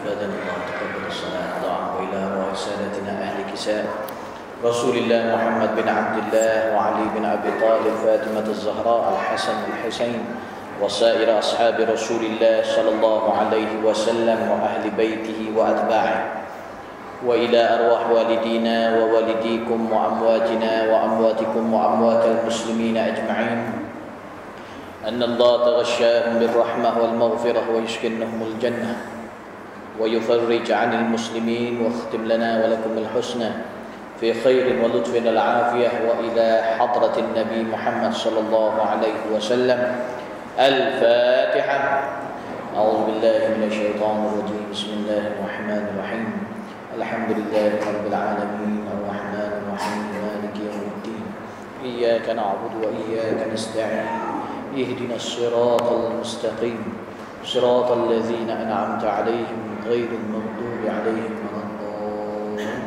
عباد الله تقبل الصلاة ضاعوا إلى رواه سادتنا أهل كساء رسول الله محمد بن عبد الله وعلي بن أبي طالب فاطمة الزهراء الحسن الحسين وسائر أصحاب رسول الله صلى الله عليه وسلم وأهل بيته وأتباعه وإلى أرواح والدينا ووالديكم وأمواتنا وأمواتكم وأموات المسلمين أجمعين أن الله تغشاهم بالرحمة والمغفرة ويسكنهم الجنة ويفرج عن المسلمين واختم لنا ولكم الحسنى في خير ولطف العافية وإلى حضرة النبي محمد صلى الله عليه وسلم الفاتحة. أعوذ بالله من الشيطان الرجيم. بسم الله الرحمن الرحيم. الحمد لله رب العالمين الرحمن الرحيم مالك يوم الدين إياك نعبد وإياك نستعين اهدنا الصراط المستقيم صراط الذين أنعمت عليهم غير المغضوب عليهم ولا الضالين.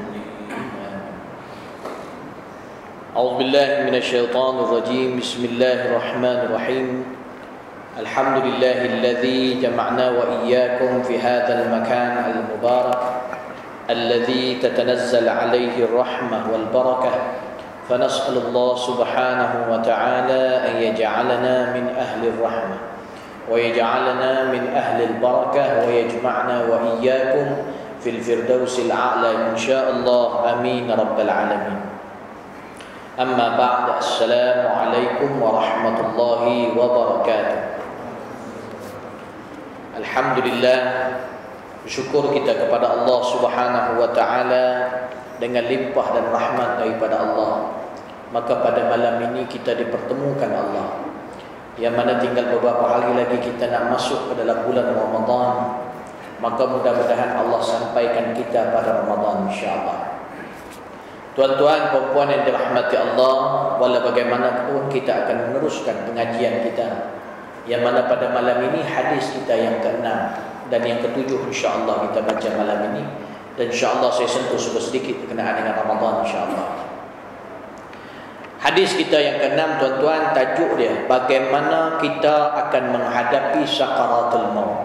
أعوذ بالله من الشيطان الرجيم. بسم الله الرحمن الرحيم. الحمد لله الذي جمعنا وإياكم في هذا المكان المبارك الذي تتنزل عليه الرحمة والبركة، فنسأل الله سبحانه وتعالى أن يجعلنا من أهل الرحمة ويجعلنا من أهل البركة ويجمعنا وإياكم في الفردوس الأعلى إن شاء الله آمين رب العالمين. أما بعد، السلام عليكم ورحمة الله وبركاته. Alhamdulillah, bersyukur kita kepada Allah Subhanahu wa taala dengan limpah dan rahmat daripada Allah. Maka pada malam ini kita dipertemukan Allah, yang mana tinggal beberapa hari lagi kita nak masuk ke dalam bulan Ramadan. Maka mudah-mudahan Allah sampaikan kita pada Ramadan insya-Allah. Tuan-tuan, puan-puan yang dirahmati Allah, walau bagaimanapun kita akan meneruskan pengajian kita, yang mana pada malam ini hadis kita yang ke-6 dan yang ke-7 insya-Allah kita baca malam ini. Dan insya-Allah saya sentuh sedikit berkenaan dengan Ramadan insya-Allah. Hadis kita yang ke-6, tuan-tuan, tajuk dia bagaimana kita akan menghadapi sakaratul maut.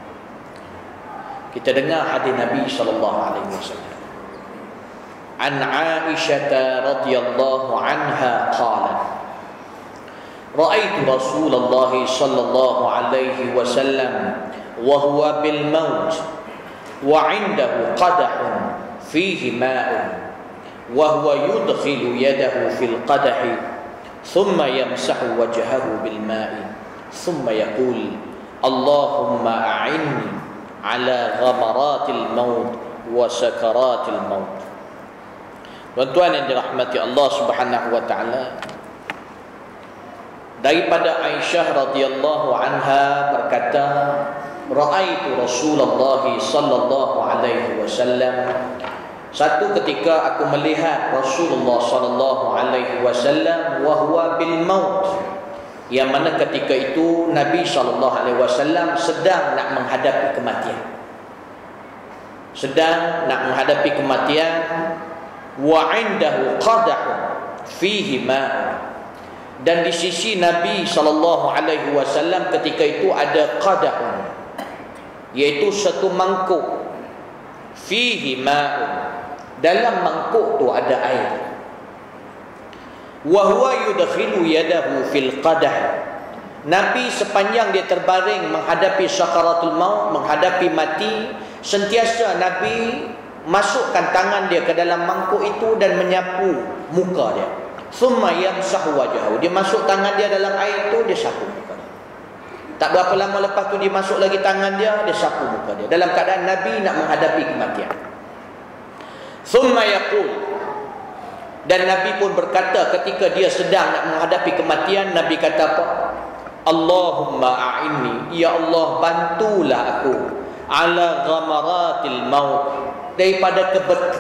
Kita dengar hadis Nabi sallallahu alaihi wasallam. An Aisyah radhiyallahu anha qalat, ra'aitu Rasulullah sallallahu alaihi wasallam wa huwa bil maut wa 'indahu qadahun fihi ma'un wa huwa yudkhilu yadahu fil qadahi thumma yamsahu wajhahu bil ma'i thumma yaqul Allahumma a'inni ala ghamaratil maut wa sakaratil maut. Tuan-tuan yang dirahmati Allah Subhanahu wa taala, daripada Aisyah radhiyallahu anha berkata, ra'aitu Rasulullah sallallahu alaihi wasallam, satu ketika aku melihat Rasulullah sallallahu alaihi wasallam wa huwa bil maut, yang mana ketika itu Nabi sallallahu alaihi wasallam sedang nak menghadapi kematian. Sedang nak menghadapi kematian, wa 'indahu qadahun fihi ma', dan di sisi Nabi sallallahu alaihi wasallam ketika itu ada qadahun, iaitu satu mangkuk, fihi ma'un, dalam mangkuk tu ada air. Wa huwa yudkhilu yadahu fil qadah, Nabi sepanjang dia terbaring menghadapi sakaratul maut, menghadapi mati, sentiasa Nabi masukkan tangan dia ke dalam mangkuk itu dan menyapu muka dia. Thumma yamsahu wajhahu, dia masuk tangan dia dalam air itu, dia sapu muka dia. Tak berapa lama lepas tu dia masuk lagi tangan dia, dia sapu muka dia, dalam keadaan Nabi nak menghadapi kematian. Thumma yaqul, dan Nabi pun berkata ketika dia sedang nak menghadapi kematian, Nabi kata apa? Allahumma a'inni, ya Allah bantulah aku, ala ghamaratil maut, daripada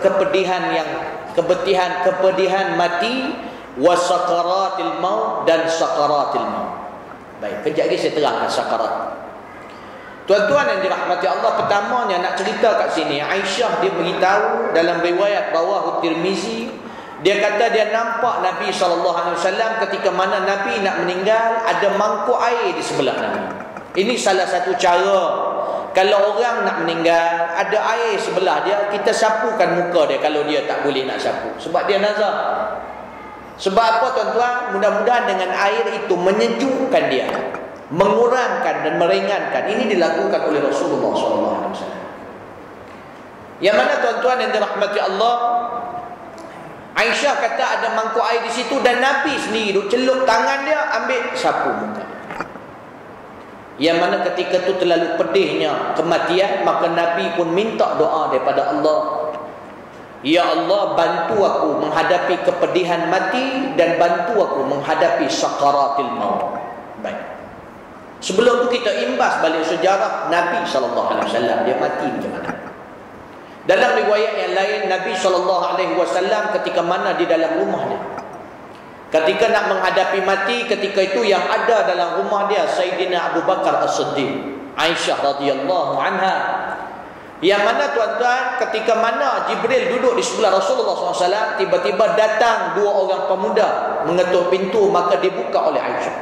kepedihan mati, wa sakaratil maut, dan sakaratil maut. Baik, kejap lagi saya terangkan sakarat. Tuan-tuan yang dirahmati Allah, pertamanya nak cerita kat sini, Aisyah dia beritahu dalam riwayat rawahu Tirmizi, dia kata dia nampak Nabi SAW ketika mana Nabi nak meninggal, ada mangkuk air di sebelah Nabi. Ini salah satu cara kalau orang nak meninggal, ada air sebelah dia, kita sapukan muka dia kalau dia tak boleh nak sapu. Sebab dia nazar. Sebab apa tuan-tuan? Mudah-mudahan dengan air itu menyejukkan dia, mengurangkan dan meringankan. Ini dilakukan oleh Rasulullah SAW. Yang mana tuan-tuan yang dirahmati Allah, Aisyah kata ada mangkuk air di situ dan Nabi sendiri duk celup tangan dia, ambil sapu muka. Yang mana ketika itu terlalu pedihnya kematian, maka Nabi pun minta doa daripada Allah. Ya Allah, bantu aku menghadapi kepedihan mati dan bantu aku menghadapi sakaratil maut. Baik. Sebelum tu kita imbas balik sejarah Nabi SAW. Dia mati macam mana? Dalam riwayat yang lain, Nabi SAW ketika mana di dalam rumah dia, ketika nak menghadapi mati, ketika itu yang ada dalam rumah dia Sayyidina Abu Bakar As-Siddiq, Aisyah radhiyallahu anha. Yang mana tuan-tuan, ketika mana Jibril duduk di sebelah Rasulullah SAW, tiba-tiba datang dua orang pemuda mengetuk pintu, maka dibuka oleh Aisyah.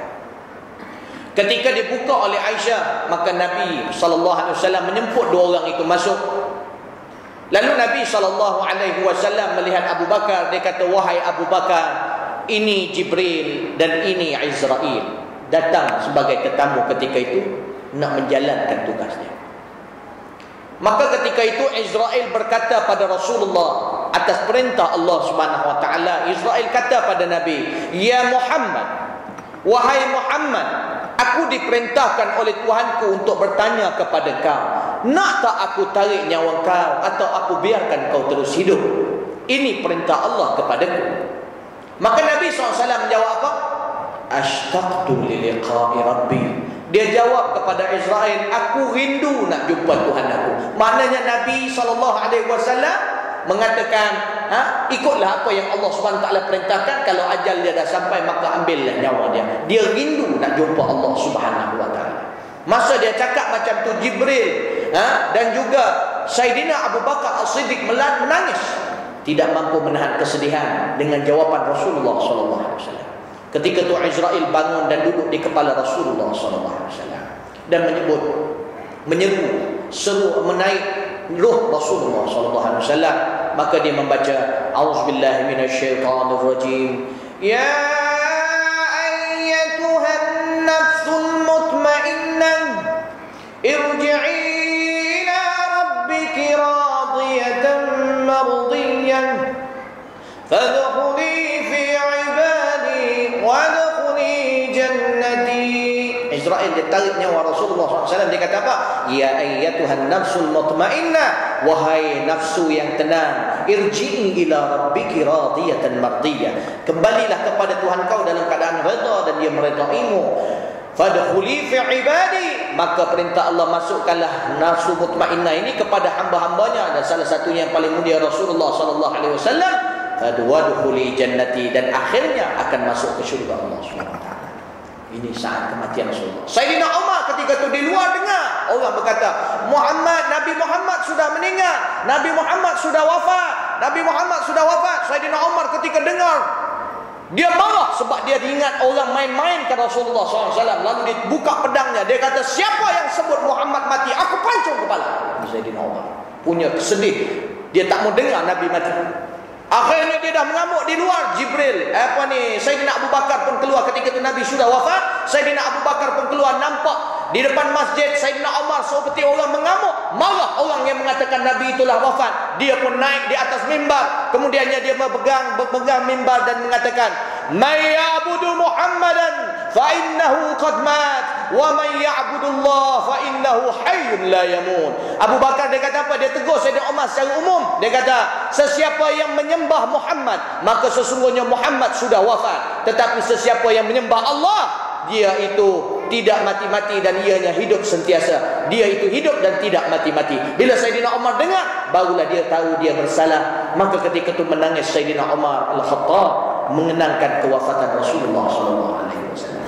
Ketika dibuka oleh Aisyah, maka Nabi SAW menyemput dua orang itu masuk. Lalu Nabi SAW melihat Abu Bakar, dia kata, wahai Abu Bakar, ini Jibril dan ini Israel datang sebagai tetamu ketika itu nak menjalankan tugasnya. Maka ketika itu Israel berkata pada Rasulullah atas perintah Allah Subhanahu wa taala, Israel kata pada Nabi, "Ya Muhammad, wahai Muhammad, aku diperintahkan oleh Tuhanku untuk bertanya kepada kau, nak tak aku tarik nyawa kau atau aku biarkan kau terus hidup? Ini perintah Allah kepadaku." Maka Nabi SAW menjawab apa? Ashtaqtu li liqa'i rabbi. Dia jawab kepada Israel, aku rindu nak jumpa Tuhan aku. Maknanya Nabi SAW mengatakan, ikutlah apa yang Allah SWT perintahkan. Kalau ajal dia dah sampai, maka ambillah nyawa dia. Dia rindu nak jumpa Allah SWT. Masa dia cakap macam tu, Jibril dan juga Sayyidina Abu Bakar As-Siddiq menangis, tidak mampu menahan kesedihan dengan jawaban Rasulullah SAW. Ketika itu Israel bangun dan duduk di kepala Rasulullah SAW dan menyeru, seru menaik ruh Rasulullah SAW. Maka dia membaca, A'udzubillahi minasyaitonirrajim. Ya ayyatuhan nafsul mutmainnah, irji'i ila rabbiki radiyatan mardiyah, fadkhuli fi ibadi wadkhuli jannati. Israel dia tarik nyawa Rasulullah SAW. Dia kata apa? Ya ayyatuhan nafsul mutmainnah, wahai nafsu yang tenang, irji'i ila rabbiki radiyatan mardiyah, kembalilah kepada Tuhan kau dalam keadaan redha dan dia meredaimu. Fadkhuli fi ibadi, maka perintah Allah, masukkanlah nafsu mutmainnah ini kepada hamba-hambanya, dan salah satunya yang paling mulia Rasulullah SAW. Wadkhuli jannati, dan akhirnya akan masuk ke syurga Allah SWT. Ini saat kematian Rasulullah. Sayyidina Umar ketika itu di luar dengar orang berkata, Nabi Muhammad sudah meninggal, Nabi Muhammad sudah wafat, Nabi Muhammad sudah wafat. Sayyidina Umar ketika dengar, dia marah sebab dia ingat orang main-main ke Rasulullah SAW. Lalu dia buka pedangnya, dia kata, siapa yang sebut Muhammad mati, aku pancung kepala. Sayyidina Umar punya sedih, dia tak mau dengar Nabi mati. Akhirnya dia dah mengamuk di luar. Jibril, Sayyidina Abu Bakar pun keluar ketika itu Nabi sudah wafat. Sayyidina Abu Bakar pun keluar, nampak di depan masjid Sayyidina Umar seperti orang mengamuk. Marah orang yang mengatakan Nabi itulah wafat. Dia pun naik di atas mimbar. Kemudiannya dia berpegang mimbar dan mengatakan, "May ya'budu Muhammadan fa innahu qad mat, wa may ya'budullah fa innahu hayyun la yamut." Abu Bakar dia kata apa? Dia tegur Sayyidina Umar secara umum. Dia kata, sesiapa yang menyembah Muhammad, maka sesungguhnya Muhammad sudah wafat. Tetapi sesiapa yang menyembah Allah, dia itu tidak mati-mati dan ianya hidup sentiasa. Dia itu hidup dan tidak mati-mati. Bila Sayyidina Umar dengar, barulah dia tahu dia bersalah. Maka ketika itu menangis Sayyidina Umar Al-Khattab mengenangkan kewafatan Rasulullah SAW.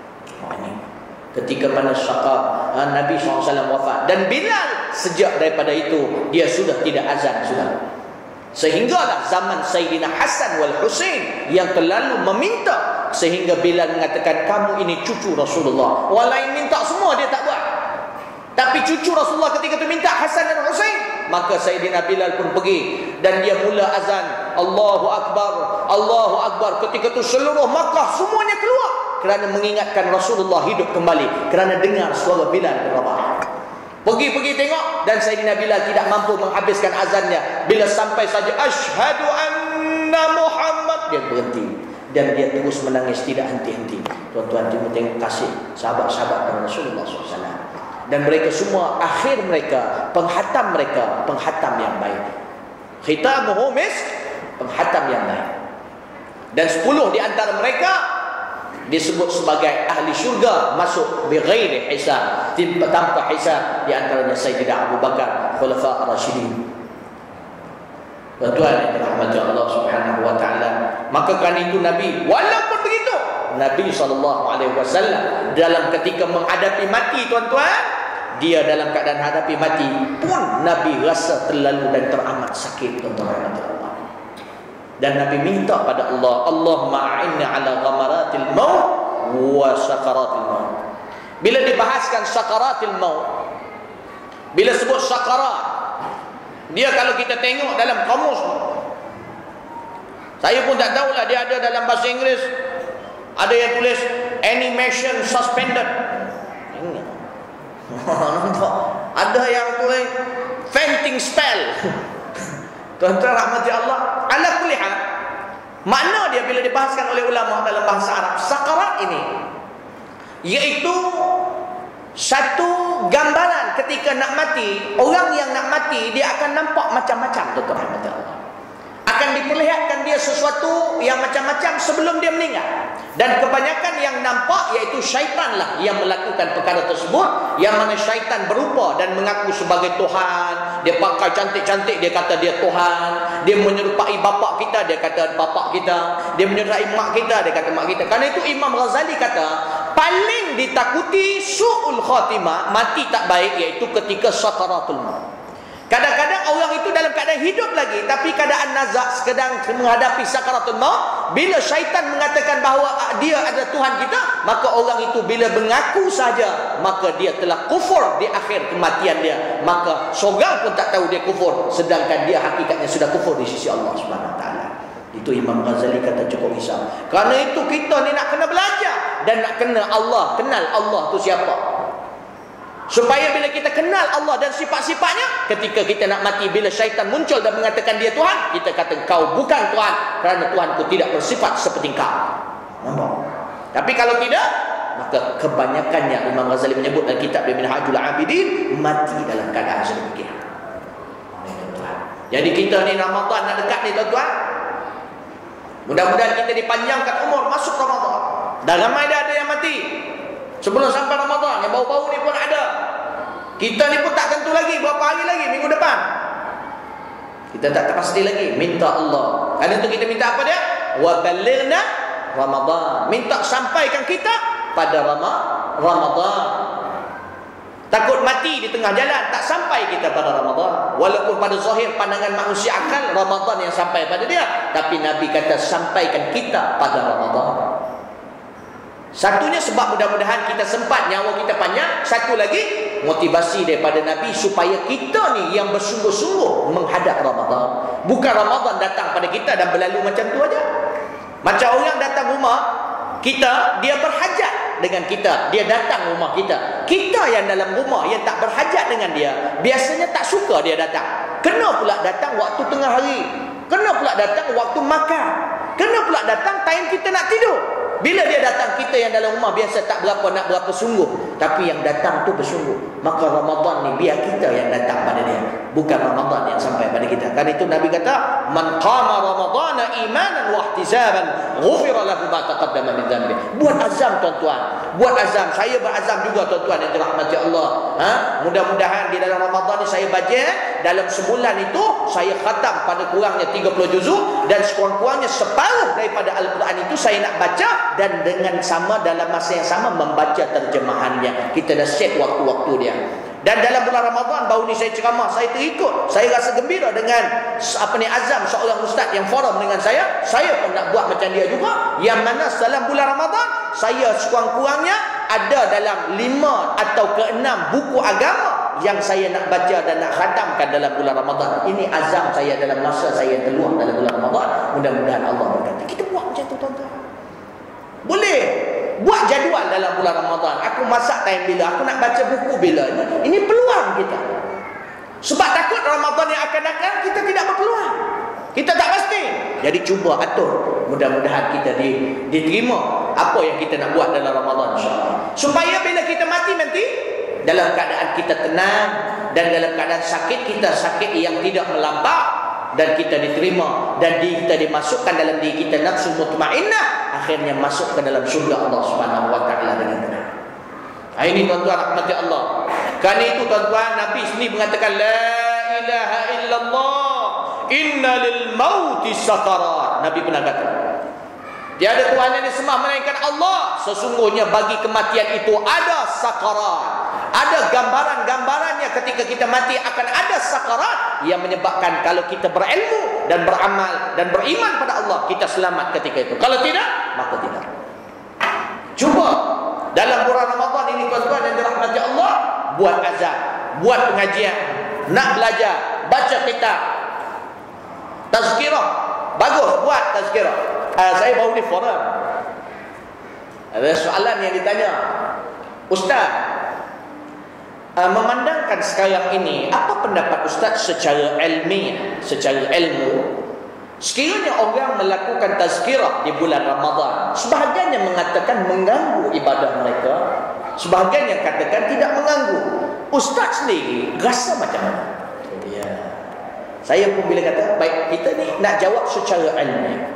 Ketika mana Nabi SAW wafat, dan Bilal sejak daripada itu dia sudah tidak azan sudah. Sehinggalah zaman Sayyidina Hasan wal Husain yang terlalu meminta, sehingga Bilal mengatakan, kamu ini cucu Rasulullah. Orang lain minta semua dia tak buat. Tapi cucu Rasulullah ketika itu minta Hasan dan Husain, maka Sayyidina Bilal pun pergi dan dia mula azan, Allahu Akbar, Allahu Akbar. Ketika itu seluruh Makkah semuanya keluar kerana mengingatkan Rasulullah hidup kembali, kerana dengar suara Bilal bin Rabah. Pergi tengok, dan Sayyidina Bilal tidak mampu menghabiskan azannya. Bila sampai saja asyhadu anna Muhammad, dia berhenti dan dia terus menangis tidak henti-henti. Tuan-tuan, dia tengok kasih sahabat-sahabat Rasulullah SAW. Dan mereka semua, akhir mereka, penghatam yang baik. Khitamuhu misk, penghatam yang baik. Dan 10 di antara mereka disebut sebagai ahli syurga, masuk bighairi hisab, tanpa hisab. Di antaranya Sayyidina Abu Bakar, Khulafa Ar-Rasyidin. Tuan-tuan yang dirahmati Allah Subhanahu wa taala, maka kerana itu Nabi, walaupun begitu, Nabi SAW dalam ketika menghadapi mati, tuan-tuan, dia dalam keadaan hadapi mati pun Nabi rasa terlalu dan teramat sakit, tuan-tuan. Dan Nabi minta pada Allah, Allahumma a'inni ala ghamaratil maut wa sakaratil maut. Bila dibahaskan sakaratil maut, bila sebut sakarat, dia kalau kita tengok dalam kamus, saya pun tak tahulah, dia ada dalam bahasa Inggeris, ada yang tulis animation suspended. Ada yang tulis fainting spell. Tuan-tuan rahmati Allah, ala kulli hal, makna dia bila dibahaskan oleh ulama dalam bahasa Arab, sakarat ini iaitu satu gambaran ketika nak mati. Orang yang nak mati, dia akan nampak macam-macam, tuan-tuan rahmati Allah. Akan diperlihatkan dia sesuatu yang macam-macam sebelum dia meninggal. Dan kebanyakan yang nampak iaitu syaitanlah yang melakukan perkara tersebut, yang mana syaitan berupa dan mengaku sebagai Tuhan. Dia pakai cantik-cantik, dia kata dia Tuhan. Dia menyerupai bapak kita, dia kata bapak kita. Dia menyerupai mak kita, dia kata mak kita. Karena itu Imam Ghazali kata, paling ditakuti su'ul khatimah, mati tak baik, iaitu ketika sakaratul maut. Kadang-kadang orang itu dalam keadaan hidup lagi, tapi keadaan nazak, sedang menghadapi sakaratul maut. Bila syaitan mengatakan bahawa dia adalah Tuhan kita, maka orang itu bila mengaku saja, maka dia telah kufur di akhir kematian dia. Maka seorang pun tak tahu dia kufur, sedangkan dia hakikatnya sudah kufur di sisi Allah Subhanahu Wa Taala. Itu Imam Ghazali kata cukup risau. Kerana itu kita ni nak kena belajar dan nak kenal Allah tu siapa. Supaya bila kita kenal Allah dan sifat-sifatnya, ketika kita nak mati, bila syaitan muncul dan mengatakan dia Tuhan, kita kata kau bukan Tuhan, kerana Tuhanku tidak bersifat seperti kau. Nampak? Tapi kalau tidak, maka kebanyakannya Imam Ghazali menyebut dalam kitab dia Minhajul Abidin, mati dalam keadaan sedemikian. Jadi kita ni Ramadan nak dekat ni, tuan-tuan, mudah-mudahan kita dipanjangkan umur masuk Ramadan. Dan ramai dah ada yang mati sebelum sampai Ramadan, yang bau-bau ni pun ada. Kita ni pun tak tentu lagi berapa hari lagi, minggu depan kita tak pasti lagi. Minta Allah, karena itu kita minta apa dia? Wa balighna Ramadan, minta sampaikan kita pada Ramadan. Takut mati di tengah jalan, tak sampai kita pada Ramadan. Walaupun pada zahir pandangan manusia akal Ramadan yang sampai pada dia, tapi Nabi kata sampaikan kita pada Ramadan. Satunya sebab mudah-mudahan kita sempat, nyawa kita panjang. Satu lagi, motivasi daripada Nabi supaya kita ni yang bersungguh-sungguh menghadap Ramadan. Bukan Ramadan datang pada kita dan berlalu macam tu aja. Macam orang datang rumah kita, dia berhajat dengan kita, dia datang rumah kita. Kita yang dalam rumah yang tak berhajat dengan dia, biasanya tak suka dia datang. Kena pula datang waktu tengah hari, kena pula datang waktu makan, kena pula datang time kita nak tidur. Bila dia datang, kita yang dalam rumah biasa tak berapa sungguh, tapi yang datang tu bersungguh. Maka Ramadan ni biar kita yang datang pada dia, bukan Ramadan yang sampai pada kita. Karena itu Nabi kata, man qama ramadana imanan wa ihtisaban ghufira lahu ma taqaddama min dhanbi. Buat azam, tuan-tuan, buat azam. Saya berazam juga, tuan-tuan yang dirahmati Allah. Mudah-mudahan di dalam Ramadan ni saya baca, dalam sebulan itu saya khatam pada kurangnya 30 juzuk, dan sekurang-kurangnya separuh daripada Al-Quran itu saya nak baca, dan dengan sama dalam masa yang sama membaca terjemahannya. Kita dah set waktu-waktu dia. Dan dalam bulan Ramadan baru ni saya ceramah, saya terikut, saya rasa gembira dengan azam seorang ustaz yang forum dengan saya. Saya pun nak buat macam dia juga, yang mana dalam bulan Ramadan saya sekurang-kurangnya ada dalam 5 atau ke-6 buku agama yang saya nak baca dan nak khatamkan dalam bulan Ramadan. Ini azam saya dalam masa saya terluang dalam bulan Ramadan. Mudah-mudahan Allah berkati. Kita buat macam tu tuan-tuan. Boleh buat jadual dalam bulan Ramadan. Aku masak time bila, aku nak baca buku bila. Ini peluang kita. Sebab takut Ramadan yang akan datang kita tidak berpeluang. Kita tak pasti. Jadi cuba atur. Mudah-mudahan kita diterima apa yang kita nak buat dalam Ramadan, insya-Allah. Supaya bila kita mati nanti dalam keadaan kita tenang, dan dalam keadaan sakit kita sakit yang tidak melampau, dan kita diterima, dan kita dimasukkan dalam diri kita nafsu mutmainnah, akhirnya masuk ke dalam surga Allah Subhanahu wa taala dengan tenang. Ini tuan-tuan rahmati Allah. Kerana itu tuan-tuan, Nabi sendiri mengatakan la ilaha illallah inna lil mauti sakarat. Nabi pernah kata tiada Tuhan yang disembah melainkan Allah, sesungguhnya bagi kematian itu ada sakarat. Ada gambaran-gambarannya ketika kita mati akan ada sakarat yang menyebabkan kalau kita berilmu dan beramal dan beriman pada Allah, kita selamat ketika itu. Kalau tidak, maka tidak. Cuba dalam bulan Ramadan ini tuan-tuan yang dirahmati Allah, buat azan, buat pengajian, nak belajar, baca kitab, tazkirah, bagus buat tazkirah. Saya baru di forum, ada soalan yang ditanya, Ustaz, memandangkan sekarang ini, apa pendapat Ustaz secara ilmiah, secara ilmu, sekiranya orang melakukan tazkirah di bulan Ramadan, sebahagian yang mengatakan mengganggu ibadah mereka, sebahagian yang katakan tidak mengganggu. Ustaz sendiri rasa macam mana? Ya. Saya pun bila kata, baik, kita ni nak jawab secara ilmiah.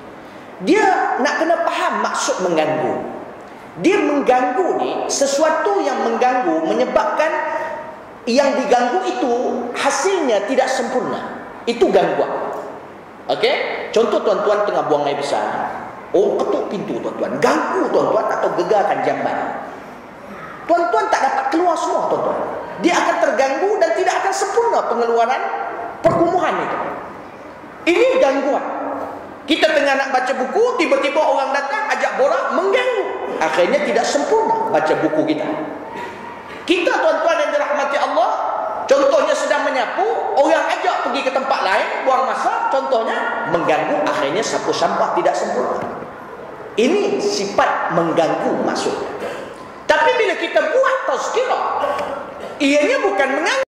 Dia nak kena faham maksud mengganggu. Dia mengganggu ni, sesuatu yang mengganggu menyebabkan yang diganggu itu hasilnya tidak sempurna. Itu gangguan. Okey? Contoh tuan-tuan tengah buang air besar. Oh, ketuk pintu tuan-tuan. Ganggu tuan-tuan atau gegarkan jamban. Tuan-tuan tak dapat keluar semua tuan-tuan. Dia akan terganggu dan tidak akan sempurna pengeluaran perkumuhan itu. Ini gangguan. Kita tengah nak baca buku, tiba-tiba orang datang ajak borak, mengganggu. Akhirnya tidak sempurna baca buku kita. Kita tuan-tuan yang dirahmati Allah, contohnya sedang menyapu, orang ajak pergi ke tempat lain, buang masa, contohnya mengganggu, akhirnya sapu sampah tidak sempurna. Ini sifat mengganggu maksudnya. Tapi bila kita buat tazkirah, ianya bukan mengganggu.